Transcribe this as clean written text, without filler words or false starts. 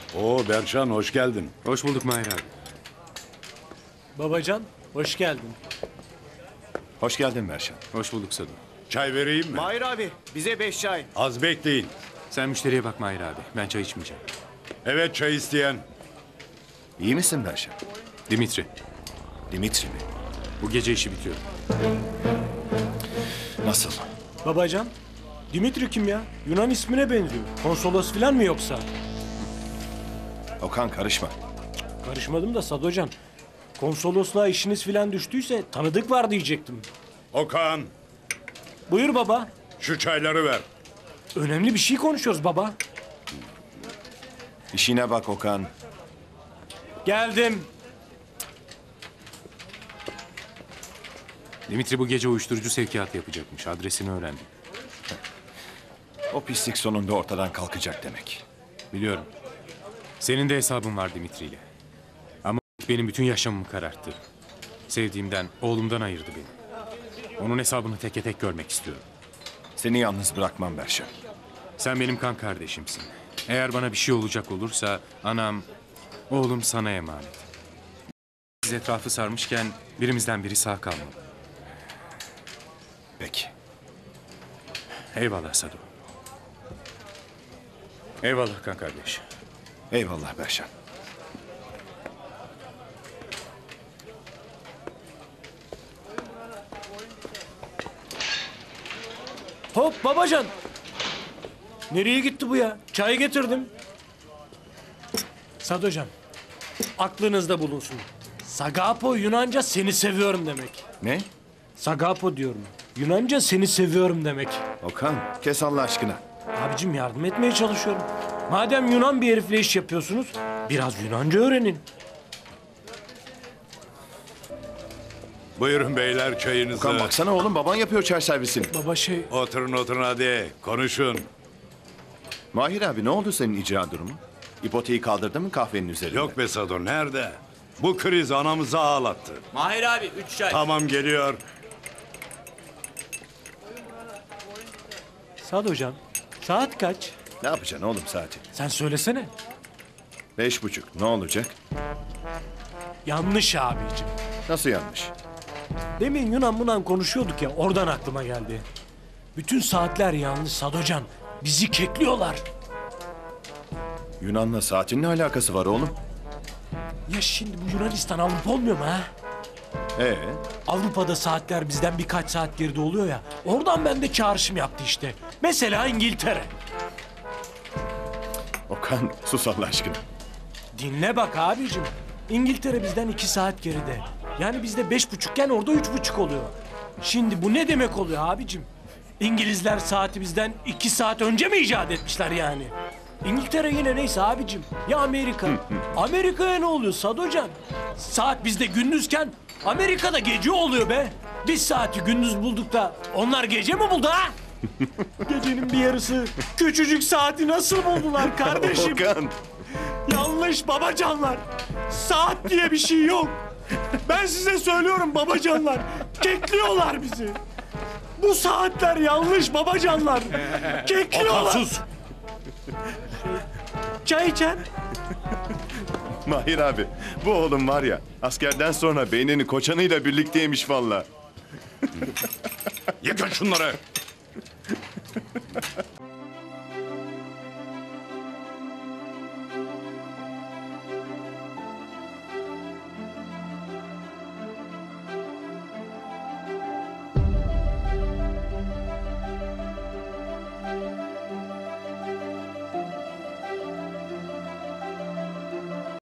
Oo Berçan, hoş geldin. Hoş bulduk Mahir abi. Babacan, hoş geldin. Hoş geldin Merşan. Hoş bulduk Sadu. Çay vereyim mi? Mahir abi, bize 5 çay. Az bekleyin. Sen müşteriye bak Mahir abi. Ben çay içmeyeceğim. Evet, çay isteyen. İyi misin Merşan? Dimitri, Dimitri mi? bu gece işi bitiyor. Nasıl? Babacan, Dimitri kim ya? Yunan ismine benziyor. Konsolos falan mı yoksa? Okan karışma. Karışmadım da Sadocan. Konsolosluğa işiniz falan düştüyse tanıdık var diyecektim. Okan, Buyur baba. şu çayları ver. Önemli bir şey konuşuyoruz baba. İşine bak Okan. Geldim. Dimitri bu gece uyuşturucu sevkiyatı yapacakmış. Adresini öğrendim. O pislik sonunda ortadan kalkacak demek. Biliyorum. Senin de hesabın var Dimitri ile. Ama benim bütün yaşamımı kararttı. Sevdiğimden, oğlumdan ayırdı beni. Onun hesabını teke tek görmek istiyorum. Seni yalnız bırakmam Merşan. Sen benim kan kardeşimsin. Eğer bana bir şey olacak olursa anam, oğlum sana emanet. Biz etrafı sarmışken birimizden biri sağ kalmalı. Peki. Eyvallah Sadu. Eyvallah kan kardeş. Eyvallah Merşan. Hop babacan. Nereye gitti bu ya? Çay getirdim. Sadocan, aklınızda bulunsun. Sagapo Yunanca seni seviyorum demek. Ne? Sagapo diyorum. Yunanca seni seviyorum demek. Okan kes Allah aşkına. Abicim yardım etmeye çalışıyorum. Madem Yunan bir herifle iş yapıyorsunuz, biraz Yunanca öğrenin. Buyurun beyler çayınızı. Okan baksana oğlum baban yapıyor çay servisini. Baba şey, Oturun hadi, konuşun. Mahir abi ne oldu senin icra durumu? İpoteği kaldırdı mı kahvenin üzerinde? Yok be Sado, nerede? Bu kriz anamızı ağlattı. Mahir abi 3 çay. Tamam, geliyor. Sadocan, saat kaç? Ne yapacaksın oğlum saati? Sen söylesene. 5:30 ne olacak? Yanlış abicim. Nasıl yanlış? Demin Yunan konuşuyorduk ya, oradan aklıma geldi. Bütün saatler yanlış Sadocan. Bizi kekliyorlar. Yunan'la saatin ne alakası var oğlum? Ya şimdi bu Yunanistan Avrupa olmuyor mu ha? Avrupa'da saatler bizden birkaç saat geride oluyor ya. Oradan ben de çağrışım yaptı işte. Mesela İngiltere. Okan sus Allah aşkına. Dinle bak abicim. İngiltere bizden 2 saat geride. Yani bizde 5.30'ken orada 3.30 oluyor. Şimdi bu ne demek oluyor abicim? İngilizler saati bizden 2 saat önce mi icat etmişler yani? İngiltere yine neyse abicim. Ya Amerika? Amerika'ya ne oluyor Sadocan? Saat bizde gündüzken Amerika'da gece oluyor be. Biz saati gündüz bulduk da onlar gece mi buldu ha? Gecenin bir yarısı küçücük saati nasıl buldular kardeşim? Okan. Yanlış babacanlar. Saat diye bir şey yok. Ben size söylüyorum babacanlar. Kekliyorlar bizi. Bu saatler yanlış babacanlar. Kekliyorlar. Sus! Çay içen. Mahir abi bu oğlum var ya askerden sonra beynini koçanıyla birlikteymiş valla. Yıkın şunları!